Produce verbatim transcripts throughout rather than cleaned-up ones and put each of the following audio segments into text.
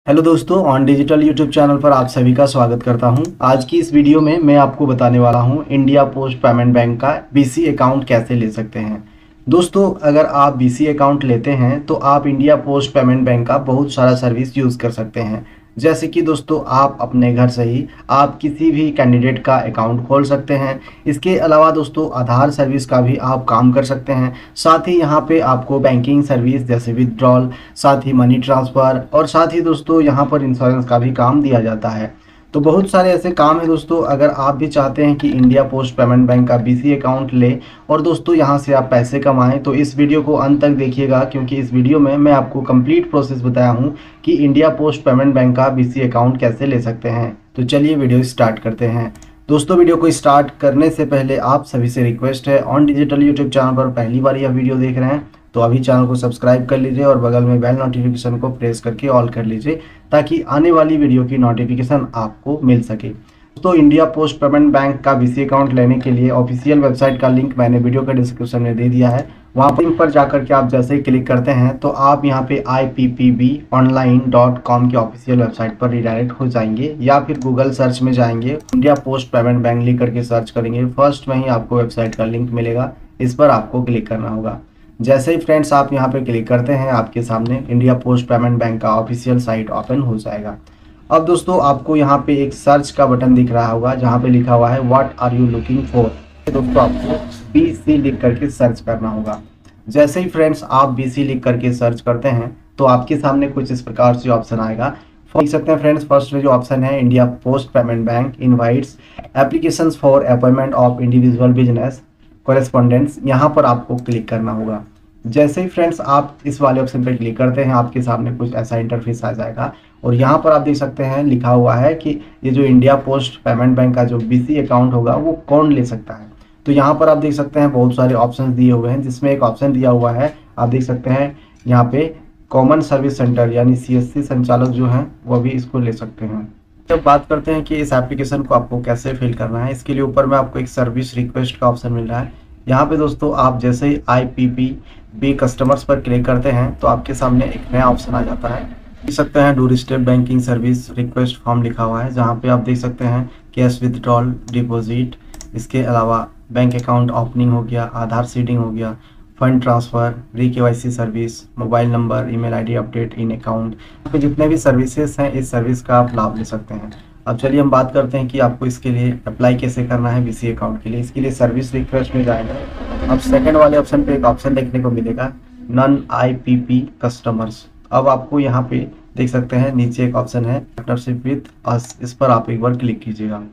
Hello दोस्तों, on digital YouTube channel पर आप सभी का स्वागत करता हूं। आज की इस वीडियो में मैं आपको बताने वाला हूं इंडिया पोस्ट पेमेंट बैंक का बीसी अकाउंट कैसे ले सकते हैं। दोस्तों, अगर आप बीसी अकाउंट लेते हैं तो आप इंडिया पोस्ट पेमेंट बैंक का बहुत सारा सर्विस यूज़ कर सकते हैं। जैसे कि दोस्तों, आप अपने घर से ही आप किसी भी कैंडिडेट का अकाउंट खोल सकते हैं। इसके अलावा दोस्तों, आधार सर्विस का भी आप काम कर सकते हैं। साथ ही यहाँ पे आपको बैंकिंग सर्विस जैसे विथड्रॉल, साथ ही मनी ट्रांसफ़र और साथ ही दोस्तों यहाँ पर इंश्योरेंस का भी काम दिया जाता है। तो बहुत सारे ऐसे काम है दोस्तों। अगर आप भी चाहते हैं कि इंडिया पोस्ट पेमेंट बैंक का बीसी अकाउंट ले और दोस्तों यहाँ से आप पैसे कमाएं, तो इस वीडियो को अंत तक देखिएगा, क्योंकि इस वीडियो में मैं आपको कंप्लीट प्रोसेस बताया हूँ कि इंडिया पोस्ट पेमेंट बैंक का बीसी अकाउंट कैसे ले सकते हैं। तो चलिए वीडियो स्टार्ट करते हैं। दोस्तों, वीडियो को स्टार्ट करने से पहले आप सभी से रिक्वेस्ट है, ऑन डिजिटल यूट्यूब चैनल पर पहली बार यह वीडियो देख रहे हैं तो अभी चैनल को सब्सक्राइब कर लीजिए और बगल में बेल नोटिफिकेशन को प्रेस करके ऑल कर लीजिए, ताकि आने वाली वीडियो की नोटिफिकेशन आपको मिल सके। तो इंडिया पोस्ट पेमेंट बैंक का बीसी अकाउंट लेने के लिए ऑफिशियल वेबसाइट का लिंक मैंने वीडियो के डिस्क्रिप्शन में दे दिया है। वहाँ पर लिंक पर जाकर के आप जैसे ही क्लिक करते हैं तो आप यहाँ पे I P P B online dot com की ऑफिशियल वेबसाइट पर रिडायरेक्ट हो जाएंगे, या फिर गूगल सर्च में जाएंगे, इंडिया पोस्ट पेमेंट बैंक लिख करके सर्च करेंगे। फर्स्ट में ही आपको वेबसाइट का लिंक मिलेगा, इस पर आपको क्लिक करना होगा। जैसे ही फ्रेंड्स आप यहाँ पे क्लिक करते हैं, आपके सामने इंडिया पोस्ट पेमेंट बैंक का ऑफिशियल साइट ओपन हो जाएगा। अब दोस्तों, आपको यहाँ पे एक सर्च का बटन दिख रहा होगा, जहाँ पे लिखा हुआ है what are you looking for. दोस्तों, आपको बीसी लिख करके सर्च करना होगा। जैसे ही फ्रेंड्स आप बीसी लिख करके सर्च करते हैं तो आपके सामने कुछ इस प्रकार से ऑप्शन आएगा। देख सकते हैं फ्रेंड्स, फर्स्ट में जो ऑप्शन है, India post payment bank invites applications for appointment of individual business correspondents, यहाँ पर आपको क्लिक करना होगा। जैसे ही फ्रेंड्स आप इस वाले ऑप्शन पर क्लिक करते हैं, आपके सामने कुछ ऐसा इंटरफेस आ जाएगा और यहाँ पर आप देख सकते हैं लिखा हुआ है कि ये जो इंडिया पोस्ट पेमेंट बैंक का जो बीसी अकाउंट होगा वो कौन ले सकता है। तो यहाँ पर आप देख सकते हैं बहुत सारे ऑप्शन दिए हुए हैं, जिसमें एक ऑप्शन दिया हुआ है, आप देख सकते हैं यहाँ पे कॉमन सर्विस सेंटर यानी सी एस सी संचालक जो हैं वो भी इसको ले सकते हैं। जब बात करते हैं कि इस एप्लीकेशन को आपको कैसे फिल करना है, इसके लिए ऊपर में आपको एक सर्विस रिक्वेस्ट का ऑप्शन मिल रहा है। यहाँ पे दोस्तों आप जैसे ही I P P B customers पर क्लिक करते हैं तो आपके सामने एक नया ऑप्शन आ जाता है। देख सकते हैं doorstep banking service request form लिखा हुआ है, जहाँ पे आप देख सकते हैं कैश विथड्रॉल, डिपॉजिट, इसके अलावा बैंक अकाउंट ओपनिंग हो गया, आधार सीडिंग हो गया, fund transfer, re K Y C service, mobile number, email ID update in account, पे जितने भी सर्विसेज हैं इस सर्विस का आप लाभ ले सकते हैं। अब चलिए हम बात करते हैं कि आपको इसके लिए अप्लाई कैसे करना है बीसी अकाउंट के लिए। इसके लिए सर्विस रिक्वेस्ट में जाएंगे। अब सेकंड वाले ऑप्शन पे एक ऑप्शन देखने को मिलेगा, non I P P customers. अब आपको यहाँ पे देख सकते हैं नीचे एक ऑप्शन है पार्टनरशिप विथ अस, इस पर आप एक बार क्लिक कीजिएगा।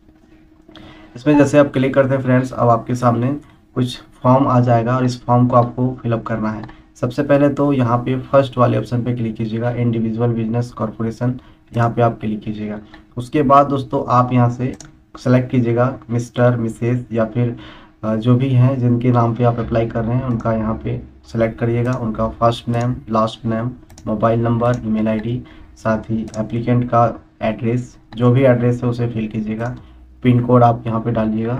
इसमें जैसे आप क्लिक करते हैं फ्रेंड्स, अब आपके सामने कुछ फॉर्म आ जाएगा और इस फॉर्म को आपको फिलअप करना है। सबसे पहले तो यहाँ पे फर्स्ट वाले ऑप्शन पे क्लिक कीजिएगा, इंडिविजुअल बिजनेस कॉर्पोरेशन, यहाँ पे आप क्लिक कीजिएगा। उसके बाद दोस्तों आप यहाँ से सेलेक्ट कीजिएगा मिस्टर, मिसेस या फिर जो भी हैं जिनके नाम पे आप अप्लाई कर रहे हैं उनका यहाँ पे सेलेक्ट करिएगा, उनका first name, last name, mobile number, email ID, साथ ही एप्लीकेंट का एड्रेस, जो भी एड्रेस है उसे फिल कीजिएगा। पिन कोड आप यहाँ पे डालिएगा,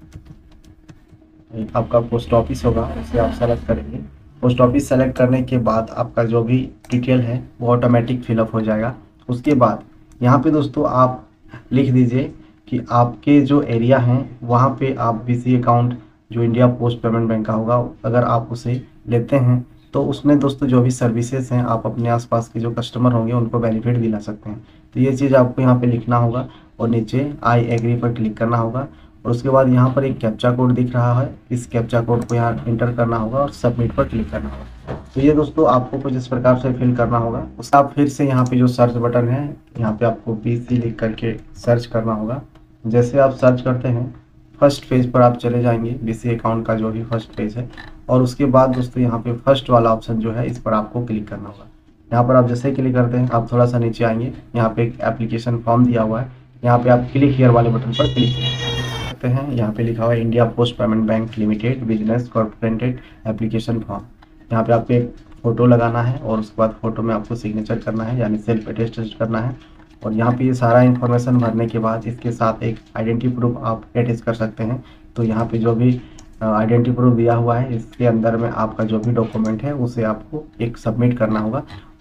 आपका पोस्ट ऑफिस होगा उसे आप सेलेक्ट करेंगे। पोस्ट ऑफिस सेलेक्ट करने के बाद आपका जो भी डिटेल है वो ऑटोमेटिक फिलअप हो जाएगा। उसके बाद यहाँ पे दोस्तों आप लिख दीजिए कि आपके जो एरिया हैं वहाँ पे आप बीसी अकाउंट जो इंडिया पोस्ट पेमेंट बैंक का होगा, अगर आप उसे लेते हैं तो उसमें दोस्तों जो भी सर्विसेज हैं आप अपने आसपास के जो कस्टमर होंगे उनको बेनिफिट दिला सकते हैं। तो ये चीज़ आपको यहाँ पे लिखना होगा और नीचे आई एग्री पर क्लिक करना होगा। और उसके बाद यहाँ पर एक कैप्चा कोड दिख रहा है, इस कैप्चा कोड को यहाँ इंटर करना होगा और सबमिट पर क्लिक करना होगा। तो ये दोस्तों आपको कुछ इस प्रकार से फिल करना होगा। उसका आप फिर से यहाँ पे जो सर्च बटन है यहाँ पे आपको बीसी लिख करके सर्च करना होगा। जैसे आप सर्च करते हैं फर्स्ट पेज पर आप चले जाएंगे, बीसी अकाउंट का जो भी फर्स्ट पेज है, और उसके बाद दोस्तों यहाँ पे फर्स्ट वाला ऑप्शन जो है इस पर आपको क्लिक करना होगा। यहाँ पर आप जैसे ही क्लिक करते हैं आप थोड़ा सा नीचे आएंगे, यहाँ पे एक एप्लीकेशन फॉर्म दिया हुआ है, यहाँ पे आप क्लिक हियर वाले बटन पर क्लिक करते हैं। यहाँ पे लिखा हुआ है India post payment bank limited business corporated application form. यहाँ पे आपको एक फ़ोटो लगाना है और उसके बाद फ़ोटो में आपको सिग्नेचर करना है, यानी सेल्फ अटेस्ट करना है। और यहाँ पे ये सारा इन्फॉर्मेशन भरने के बाद इसके साथ एक आइडेंटिटी प्रूफ आप अटैच कर सकते हैं। तो यहाँ पे जो भी आइडेंटिटी प्रूफ दिया हुआ है इसके अंदर में आपका जो भी डॉक्यूमेंट है उसे आपको एक सबमिट करना होगा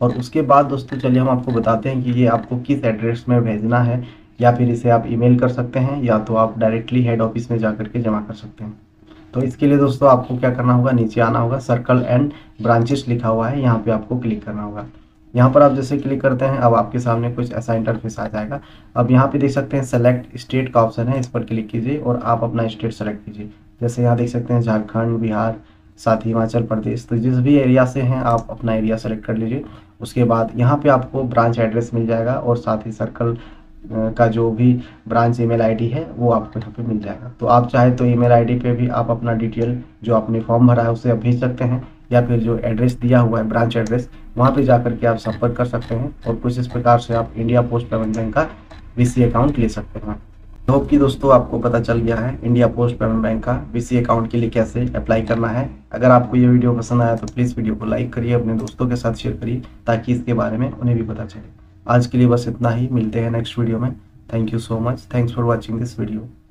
और उसके बाद दोस्तों चलिए हम आपको बताते हैं कि ये आपको किस एड्रेस में भेजना है, या फिर इसे आप ईमेल कर सकते हैं या तो आप डायरेक्टली हेड ऑफिस में जा करके जमा कर सकते हैं। तो इसके लिए दोस्तों आपको क्या करना होगा, नीचे आना होगा, सर्कल एंड ब्रांचेस लिखा हुआ है, यहाँ पे आपको क्लिक करना होगा। यहाँ पर आप जैसे क्लिक करते हैं अब आपके सामने कुछ ऐसा इंटरफेस आ जाएगा। अब यहाँ पे देख सकते हैं सेलेक्ट स्टेट का ऑप्शन है, इस पर क्लिक कीजिए और आप अपना स्टेट सेलेक्ट कीजिए। जैसे यहाँ देख सकते हैं झारखंड, बिहार, साथ ही हिमाचल प्रदेश, तो जिस भी एरिया से हैं आप अपना एरिया सेलेक्ट कर लीजिए। उसके बाद यहाँ पे आपको ब्रांच एड्रेस मिल जाएगा और साथ ही सर्कल का जो भी ब्रांच ईमेल आईडी है वो आपको यहाँ पे मिल जाएगा। तो आप चाहे तो ईमेल आईडी पे भी आप अपना डिटेल जो आपने फॉर्म भरा है उसे आप भेज सकते हैं, या फिर जो एड्रेस दिया हुआ है ब्रांच एड्रेस वहाँ पे जा करके आप संपर्क कर सकते हैं और कुछ इस प्रकार से आप इंडिया पोस्ट पेमेंट बैंक का बीसी अकाउंट ले सकते हैं। होप कि दोस्तों आपको पता चल गया है इंडिया पोस्ट पेमेंट बैंक का बीसी अकाउंट के लिए कैसे अप्लाई करना है। अगर आपको ये वीडियो पसंद आया तो प्लीज़ वीडियो को लाइक करिए, अपने दोस्तों के साथ शेयर करिए ताकि इसके बारे में उन्हें भी पता चले। आज के लिए बस इतना ही, मिलते हैं नेक्स्ट वीडियो में। Thank you so much, thanks for watching this video.